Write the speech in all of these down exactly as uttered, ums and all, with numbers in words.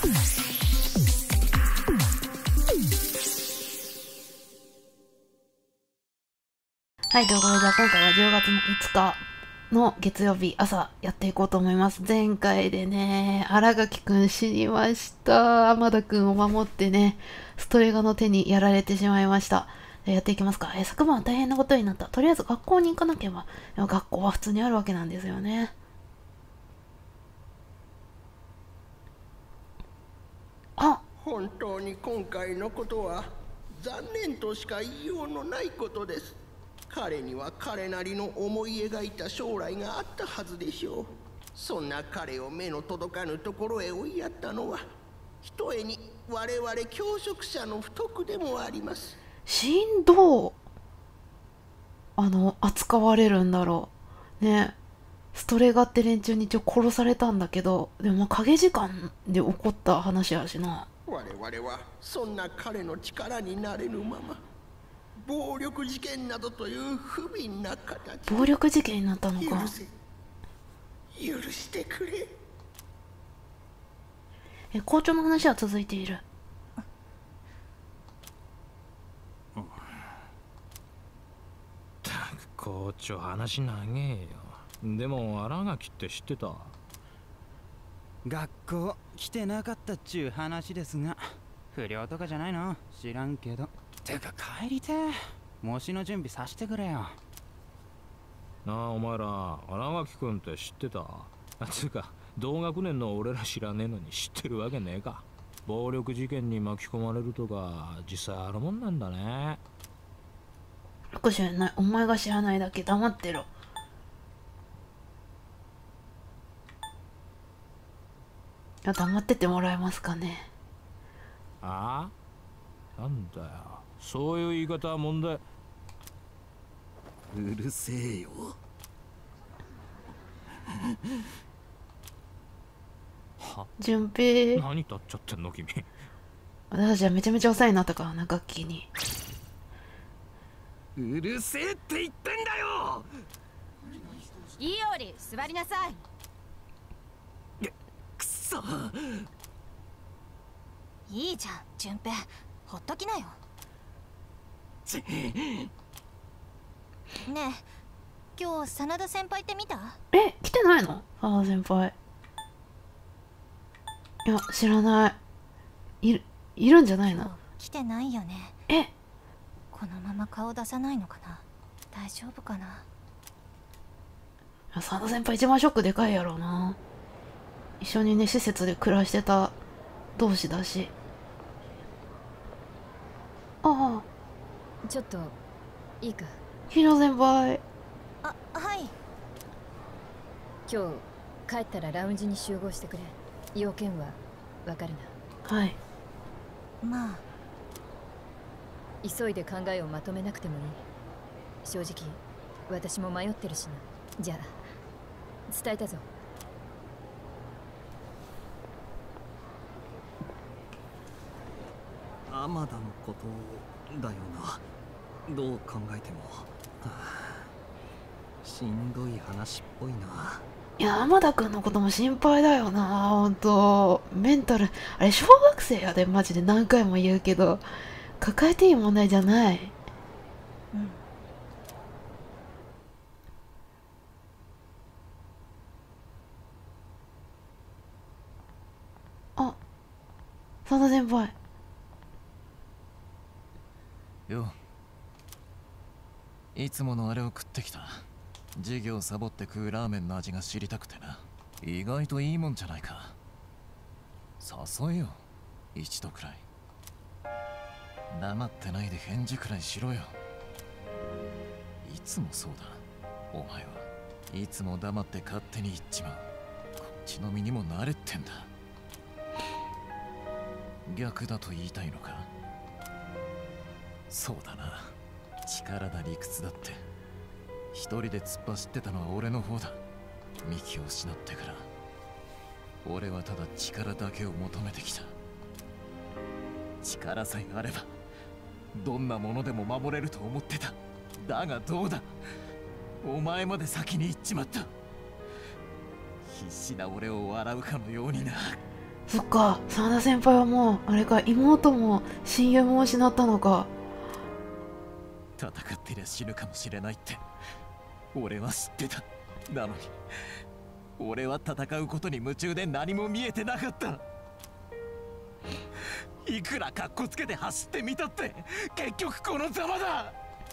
はい、ということで、じゃあ今回はじゅうがつのいつかの月曜日朝やっていこうと思います。前回でね、新垣くん死にました。天田くんを守ってね、ストレガの手にやられてしまいました。やっていきますか。え、昨晩は大変なことになった。とりあえず学校に行かなければ。でも学校は普通にあるわけなんですよね。あ、 本当に今回のことは残念としか言いようのないことです。彼には彼なりの思い描いた将来があったはずでしょう。そんな彼を目の届かぬところへ追いやったのはひとえに我々教職者の不徳でもあります。 しんどうあの扱われるんだろうね。ストレガって連中に一応殺されたんだけど、でもまあ影時間で起こった話やしな。 我々はそんな彼の力になれぬまま暴力事件などという不憫な形。 暴力事件になったのか。 許せ許してくれ。 え、校長の話は続いている。 ったく校長話長えよ。でも新垣って知ってた？ 学校来てなかったっちゅう話ですが、不良とかじゃないの？知らんけど。てか帰りてえ。模試の準備させてくれよ。 なあお前ら新垣君って知ってた？つうか同学年の俺ら知らねえのに知ってるわけねえか。暴力事件に巻き込まれるとか実際あるもんなんだね。 よく知らない。お前が知らないだけ。黙ってろ。いや、黙っててもらえますかね。 ああ、なんだよそういう言い方は問題。 うるせえよ。 は？ 順平。 何立っちゃってんの君。 私たちはめちゃめちゃお世話になったからな、楽器に。 うるせえって言ってんだよ。 いいより座りなさい。 くそ。 いいじゃん順平、ほっときなよ。 ちねえ、今日真田先輩って見た？ え、来てないの？ああ、先輩。いや、知らない。いる、いるんじゃないの？ 来てないよね。 え、 このまま顔出さないのかな？大丈夫かな？ 真田先輩一番ショックでかいやろうな。一緒にね、施設で暮らしてた同士だし。ああ、 ちょっといいか？ ヒロ先輩。 あ、はい。 今日帰ったらラウンジに集合してくれ。要件はわかるな？ はい。 まあ急いで考えをまとめなくてもいい。正直私も迷ってるしな。じゃあ伝えたぞ。 天田のことだよな。どう考えても、はあ、しんどい話っぽいな。 いや、天田くんのことも心配だよな、ほんと。メンタル、あれ小学生やで、マジで何回も言うけど、抱えていい問題じゃない。 うん。 あ、真田先輩。 よ、いつものあれを食ってきた。授業サボって食うラーメンの味が知りたくてな。意外といいもんじゃないか。誘えよ、一度くらい。黙ってないで返事くらいしろよ。いつもそうだ。お前はいつも黙って勝手に言っちまう。こっちの身にもなれってんだ。逆だと言いたいのか？そうだな。力だ理屈だって一人で突っ走ってたのは俺の方だ。幹を失ってから俺はただ力だけを求めてきた。力さえあればどんなものでも守れると思ってた。だがどうだ、お前まで先に行っちまった。必死な俺を笑うかのようにな。 そっか、真田先輩はもうあれか、妹も親友も失ったのか。 戦ってりゃ死ぬかもしれないって俺は知ってた。なのに俺は戦うことに夢中で何も見えてなかった。いくらカッコつけて走ってみたって結局このざまだ。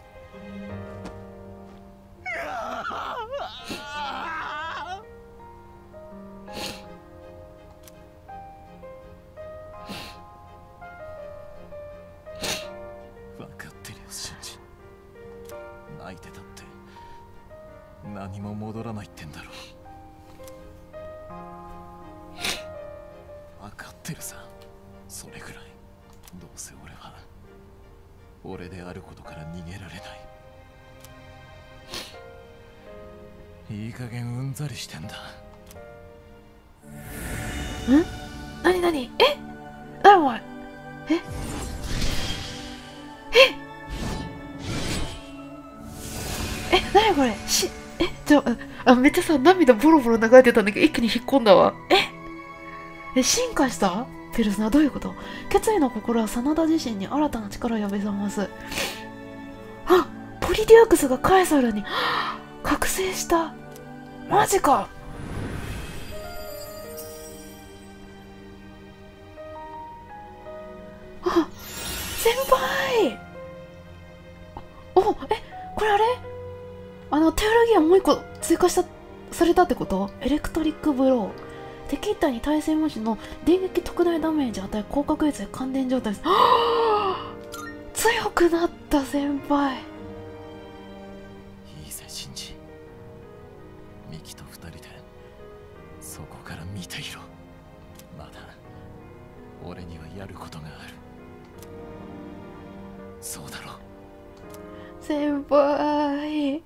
分かってるよシンジ。泣いてたって何も戻らないってんだろ。分かってるさ。それぐらいどうせ俺は俺であることから逃げられない。いい加減うんざりしてんだ。 ん？なになに？え？なにお前？え？え？え？なにこれ？し、え？じゃあ、あ、めっちゃさ、涙ボロボロ流れてたんだけど、一気に引っ込んだわ。え？え、進化した？ペルソナどういうこと？決意の心は真田自身に新たな力を呼び覚ます。あ、ポリデュークスがカエサルに覚醒した。マジか。あ、先輩。お、え、これあれ？あのテオロギアもう一個追加したされたってこと？エレクトリックブロー。敵一体に対戦無視の電撃特大ダメージ与え高確率で感電状態です。強くなった先輩。 いいぜシンジ。ミキと二人でそこから見ていろ。まだ俺にはやることがある。そうだろう。 先輩。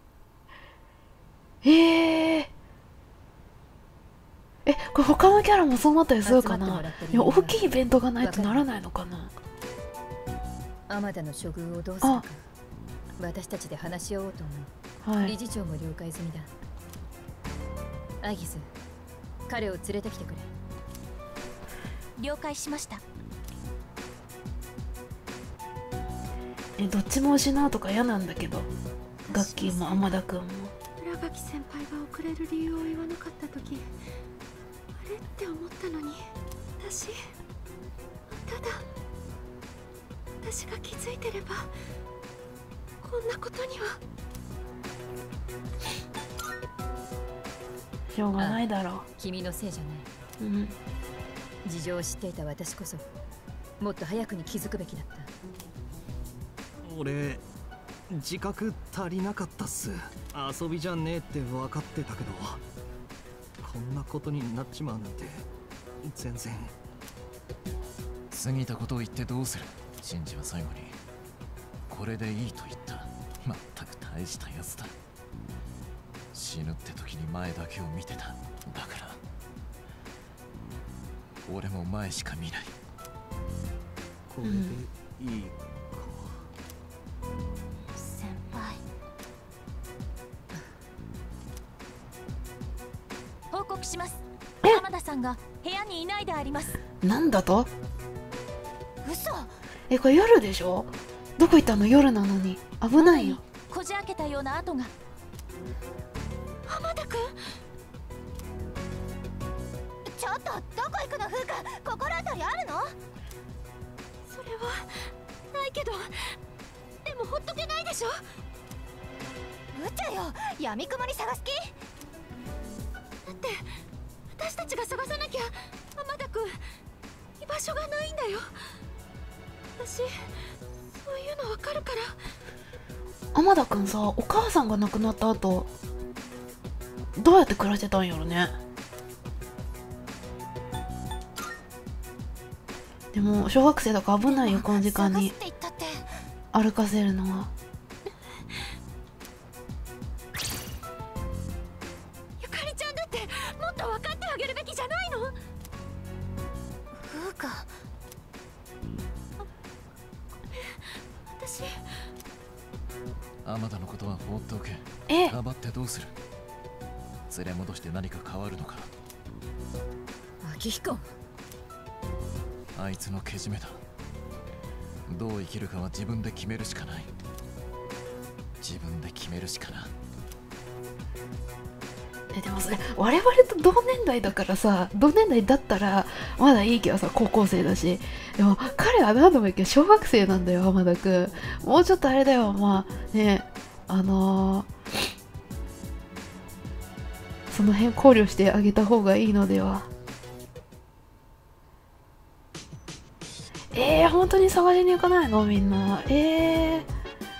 ええーえ、これ他のキャラもそうなったりするかな。いや、大きいイベントがないとならないのかな。 天田の処遇をどうするか私たちで話し合おうと思う、はい、理事長も了解済みだ。アギス、彼を連れてきてくれ。 了解しました。 え、どっちも失うとか嫌なんだけど、ガッキーも天田くんも。 浦垣先輩が遅れる理由を言わなかった時、あれって思ったのに、私ただ私が気づいてればこんなことには。 しょうがないだろう。 君のせいじゃない、うん、事情を知っていた私こそもっと早くに気づくべきだった。 俺自覚足りなかったっす。遊びじゃねえって分かってたけど、こんなことになっちまうなんて全然。 過ぎたことを言ってどうする。シンジは最後にこれでいいと言った。まったく大したやつだ。死ぬって時に前だけを見てた。だから俺も前しか見ない。 これでいいか。 先輩、報告します。浜田さんが部屋にいないであります。 なんだと？ 嘘。 え、これ夜でしょ？どこ行ったの？夜なのに危ないよ。 こじ開けたような跡が。浜田くん、ちょっとどこ行くの？風花、心当たりあるの？ それはないけど、でもほっとけないでしょ。 無茶よ、闇雲に探す気？ だって私たちが探さなきゃ浜田くん居場所がないんだよ。私そういうのわかるから。 天田くんさ、お母さんが亡くなった後どうやって暮らしてたんやろね。でも小学生だから危ないよ、この時間に歩かせるのは。 ゆかりちゃんだってもっと分かってあげるべきじゃないの？ 風花、 私天田のことは放っておけ。 え、 かばってどうする。連れ戻して何か変わるのか。 明彦、 あいつのけじめだ。どう生きるかは自分で決めるしかない。自分で決めるしかな。 えでもそれ我々と同年代だからさ、同年代だったらまだいいけどさ、高校生だし。でも彼は何度も言うけど小学生なんだよ、浜田くん。もうちょっとあれだよ、まあね、あのー、その辺考慮してあげた方がいいのでは。えー、本当に探しに行かないのみんな。えー、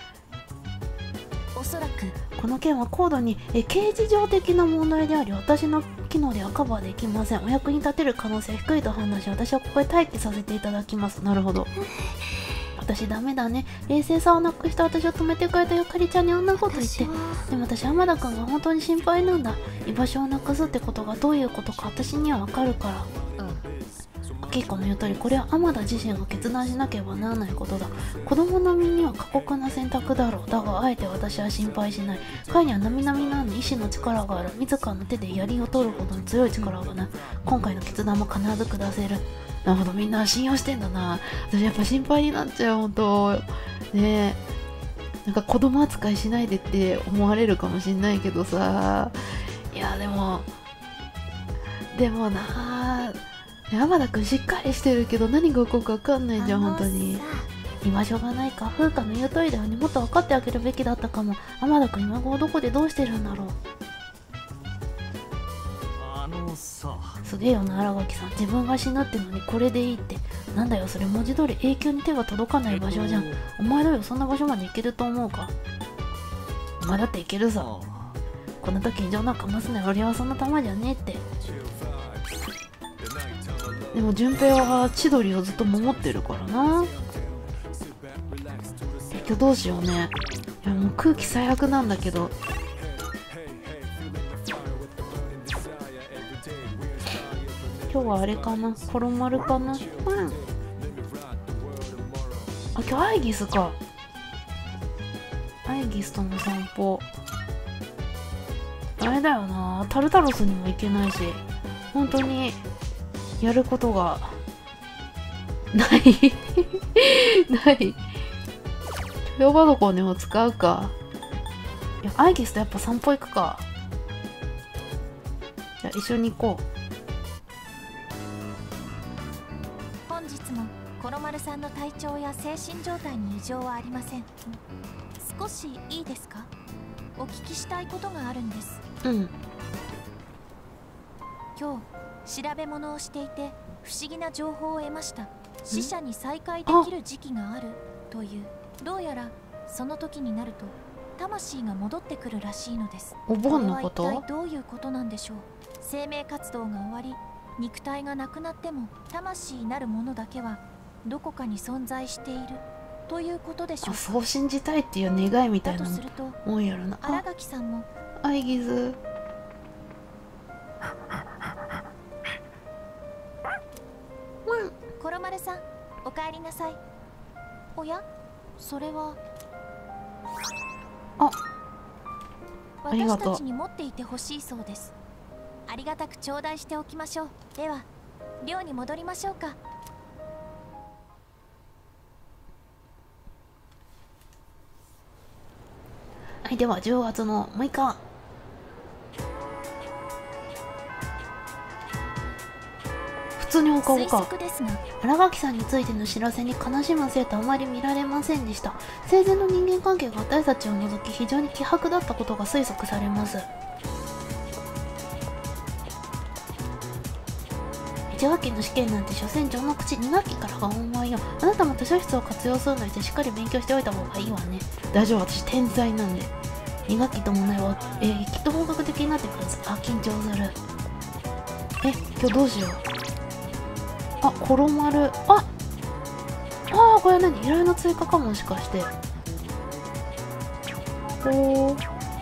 おそらくこの件は高度にえ刑事上的な問題であり、私の機能ではカバーできません。お役に立てる可能性低いと判断し、私はここで待機させていただきます。なるほど。私ダメだね。冷静さをなくした私を止めてくれたゆかりちゃんにあんなこと言って。でも私浜田くんが本当に心配なんだ。居場所をなくすってことがどういうことか私にはわかるから。結構の言う通り、これは天田自身が決断しなければならないことだ。子供の身には過酷な選択だろう。だがあえて私は心配しない。彼には並々ならぬ意志の力がある。自らの手で槍を取るほどの強い力がない。今回の決断も必ず下せる。なるほど、みんな信用してんだな。私やっぱ心配になっちゃう、本当ねえ。なんか子供扱いしないでって思われるかもしんないけどさ、いやでもでもなあ、山田くんしっかりしてるけど何が起こるか分かんないじゃん、本当に。居場所がないか、風花の言う通りだよね。もっと分かってあげるべきだったかも。山田くん今頃どこでどうしてるんだろう。 あのさ、 すげえよな新垣さん。自分が死ぬってのにこれでいいって。なんだよそれ、文字通り永久に手が届かない場所じゃん。お前どうよ、そんな場所まで行けると思うか。お前だって行けるさ。こんな時異常なんかますね。俺はそんな玉じゃねえって。でも順平は千鳥をずっと守ってるからな。今日どうしようね。いやもう空気最悪なんだけど。今日はあれかな、コロマルかな。うん。あ、今日アイギスか。アイギスとの散歩。あれだよな、タルタロスにも行けないし、本当にやることがないない。ヨバドコにも使うか。いやアイギスとやっぱ散歩行くか。じゃあ一緒に行こう。 本日もコロマルさんの体調や精神状態に異常はありません。少しいいですか？お聞きしたいことがあるんです。 うん。 今日調べ物をしていて不思議な情報を得ました。死者に再会できる時期があるという。どうやらその時になると魂が戻ってくるらしいのです。 お盆のこと？ これは一体どういうことなんでしょう。生命活動が終わり肉体がなくなっても魂なるものだけはどこかに存在しているということでしょうか。 そう信じたいっていう願いみたいなもんやろな。 新垣さんもアイギズコロマルさん、お帰りなさい。おや、それはあ、ありがとう。 私たちに持っていてほしいそうです。ありがたく頂戴しておきましょう。では寮に戻りましょうか。 はい、ではじゅうがつのむいか。普通に放課後か。新垣さんについての知らせに悲しむ生徒あまり見られませんでした。生前の人間関係が私たちを除き非常に希薄だったことが推測されます。いち学期の試験なんて所詮序の口、に学期からが本番よ。あなたも図書室を活用するのにしっかり勉強しておいた方がいいわね。大丈夫、私天才なんで。に学期ともないわ、えー、きっと本格的になってくるんです。あ、緊張する。え、今日どうしよう。あ、コロマル。ああー、これ何、依頼の追加かもしかして。おー、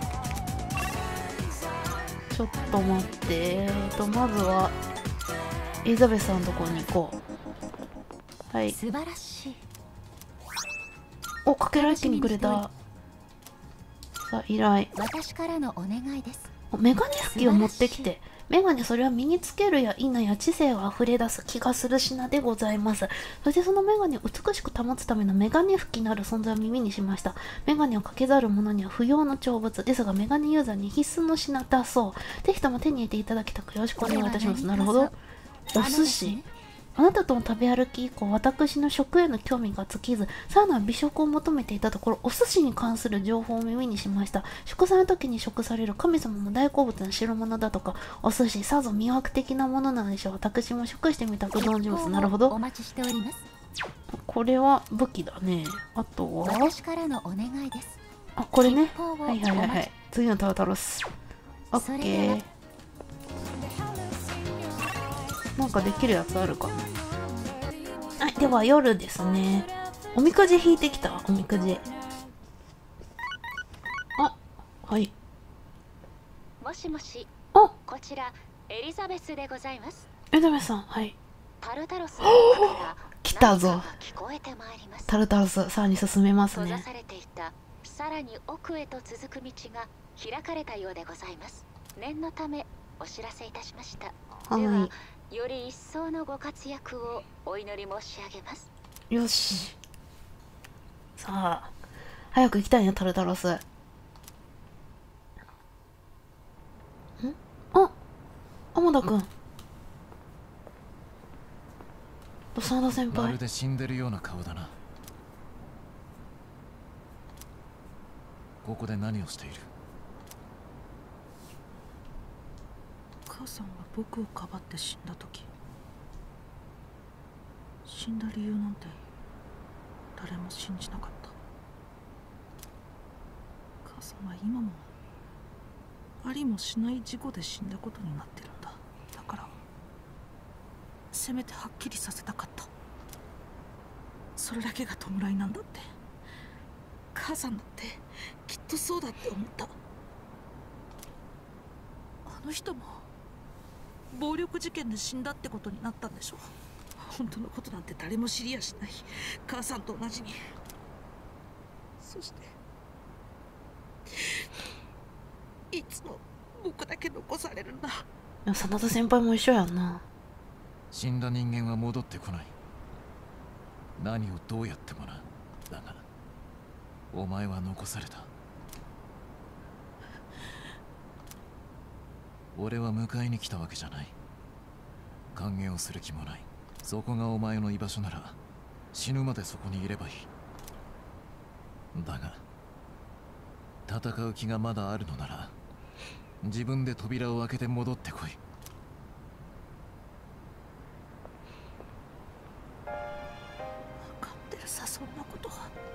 ちょっと待って。えーとまずはエリザベスさんのところに行こう。はい。 素晴らしい。 お、かけられてにくれた。さあ、依頼。 私からのお願いです。 メガネ拭きを持ってきて。 メガネ、それは身につけるや否や知性が溢れ出す気がする品でございます。そしてそのメガネを美しく保つためのメガネ拭きなる存在を耳にしました。メガネをかけざる者には不要の長物ですが、メガネユーザーに必須の品だそう。ぜひとも手に入れていただきたくよろしくお願いいたします。なるほど。お寿司。あなたとの食べ歩き以降、私の食への興味が尽きず、さらなる美食を求めていたところ、お寿司に関する情報を耳にしました。食祭の時に食される神様の大好物の代物だとか、お寿司、さぞ魅惑的なものなのでしょう。私も食してみたく存じます。なるほど。 お待ちしております。 これは武器だね。あとは私からのお願いです。 あ、これね。はいはいはいはい。次のタルタロス。オッケー。なんかできるやつあるかな。はい、では夜ですね。おみくじ引いてきた。おみくじ。あ、はい。 もしもし。 あ、 こちらエリザベスでございます。 エリザベスさん、はい。 タルタロスの中から来たぞ。 聞こえてまいります。 タルタロス、さらに進めますね。 閉ざされていたさらに奥へと続く道が開かれたようでございます。念のためお知らせいたしました。 はい。 ではより一層のご活躍をお祈り申し上げます。 よし。さあ、早く行きたいね、タルタロス。ん？あ、天田くん。真田先輩。 まるで死んでるような顔だな。ここで何をしている？ 母さんが僕をかばって死んだ時、死んだ理由なんて誰も信じなかった。母さんは今もありもしない事故で死んだことになってるんだ。だからせめてはっきりさせたかった。それだけが弔いなんだって。母さんだってきっとそうだって思った。あの人も暴力事件で死んだってことになったんでしょ。本当のことなんて誰も知りやしない。母さんと同じに。そしていつも僕だけ残されるんだ。 真田先輩も一緒やんな。 死んだ人間は戻ってこない。何をどうやってもな。だがお前は残された。俺は迎えに来たわけじゃない。歓迎をする気もない。そこがお前の居場所なら死ぬまでそこにいればいい。だが戦う気がまだあるのなら自分で扉を開けて戻ってこい。 分かってるさ、そんなことは。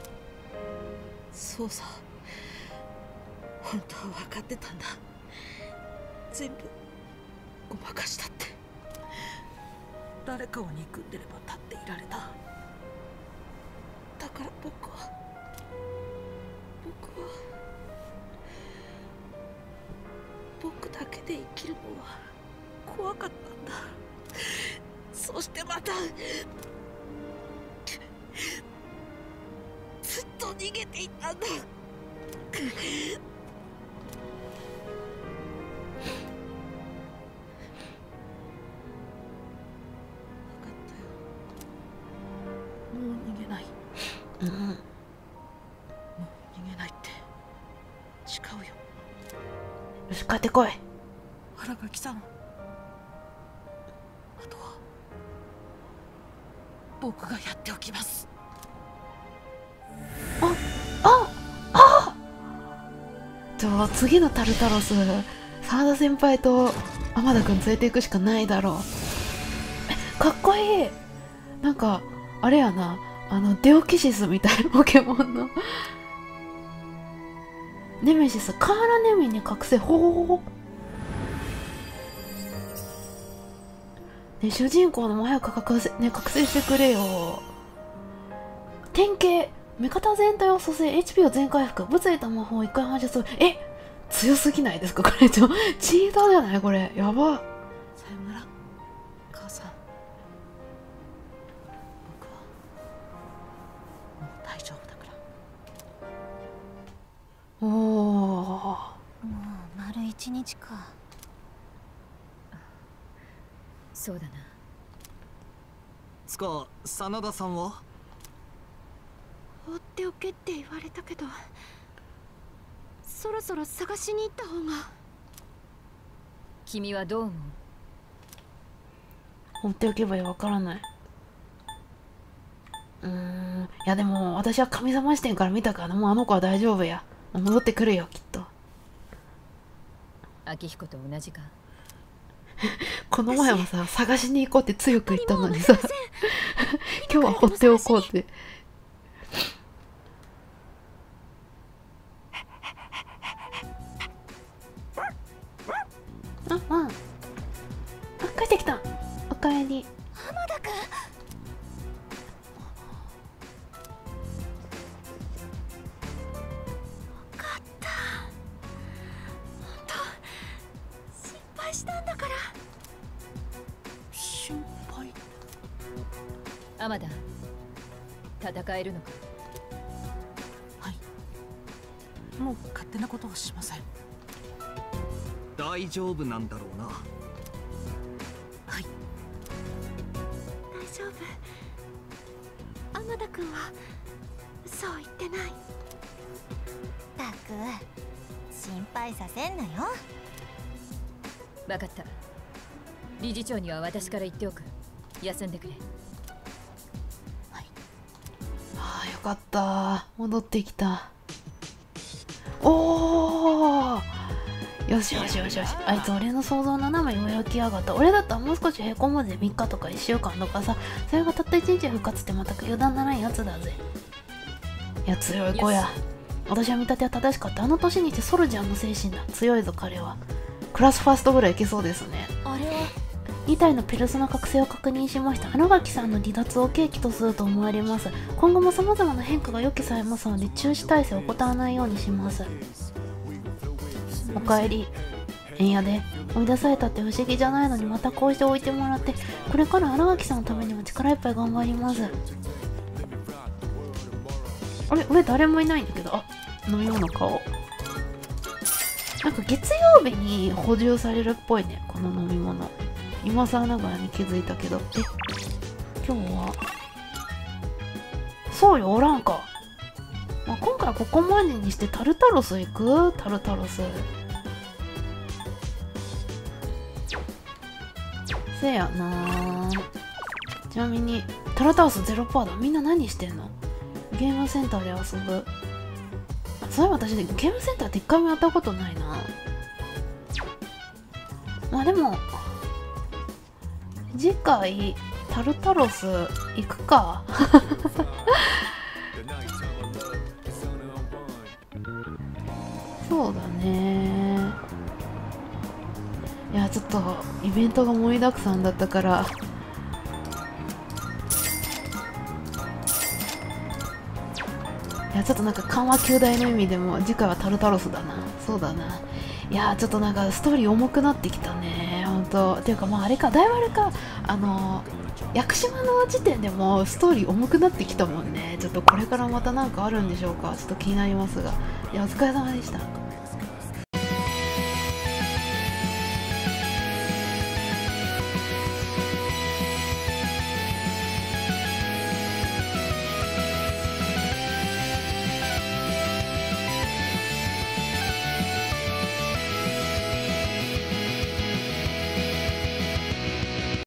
そうさ、本当は分かってたんだ。全部ごまかしたって。誰かを憎んでれば立っていられた。だから僕は僕は僕だけで生きるのは怖かったんだ。そしてまたずっと逃げていたんだ。 うん、もう逃げないって誓うよ。 よし、帰ってこい。 新垣さん、あとは僕がやっておきます。 あああ、じゃあ次のタルタロス、澤田先輩と天田くん連れていくしかないだろう。え、かっこいい。なんかあれやな、あのデオキシスみたいなポケモンのネメシス、カーラネミに覚醒。ほう、ね、主人公のも早く覚醒、ね、覚醒してくれよ。典型、味方全体を蘇生、 エイチピー を全回復、物理と魔法を一回反射する。え、強すぎないですかこれ。ちょチーターじゃないこれ。やば。 さよなら母さん。僕はもう大丈夫だから。 おお、 もう丸一日か。 そうだな。 つか真田さんは？ 放っておけって言われたけど、そろそろ探しに行った方が。 君はどう思う？ 放っておけばいい、わからない。うーん、いやでも私は神様視点から見たから、もうあの子は大丈夫や。戻ってくるよきっと。 明彦と同じか。 この前もさ、探しに行こうって強く言ったのにさ今日は放っておこうって。あ、あ、あ、帰ってきた。おかえり。 浜田君。 したんだから。 心配。 天田、戦えるのか？ はい、もう勝手なことはしません。 大丈夫なんだろうな。 はい、 大丈夫。天田君はそう言ってない。 たく心配させんなよ。 分かった。理事長には私から言っておく。休んでくれ。 はい。ああ、よかった。戻ってきた。おお。よしよしよしよし。あいつ俺の想像斜め上をきやがった。俺だったらもう少しへこむぜ。みっかとかいっしゅうかんとかさ。それがたったいちにち復活ってまた油断ならんやつだぜ。いや、強い子や。私は見立ては正しかった。あの年にしてソルジャーの精神だ。強いぞ彼は。クラスファーストぐらいいけそうですね。 あれはに体のペルソナ覚醒を確認しました。荒垣さんの離脱を契機とすると思われます。今後も様々な変化が予期されますので中止体制を怠らないようにします。おかえり。えんやで追い出されたって不思議じゃないのにまたこうして置いてもらって、これから荒垣さんのためにも力いっぱい頑張ります。あれ、上誰もいないんだけど。あ、飲み物買おう。なんか月曜日に補充されるっぽいね、この飲み物。今更ながらに気づいたけど。え、今日はそうよ、おらんか。まあ、今回ここまでにしてタルタロス行く？タルタロス。せやな。ちなみにタルタロス ゼロパーセント だ。みんな何してんの？ゲームセンターで遊ぶ。そういえば私ゲームセンターって一回もやったことないな。まあでも次回タルタロス行くかそうだね。いやちょっとイベントが盛りだくさんだったから、いやちょっとなんか緩和球大の意味でも次回はタルタロスだな。そうだな。いやちょっとなんかストーリー重くなってきたね、ほんと。っていうかまああれか、だいぶあれか、あの屋久島の時点でもストーリー重くなってきたもんね。ちょっとこれからまたなんかあるんでしょうか。ちょっと気になりますが、いやお疲れ様でした。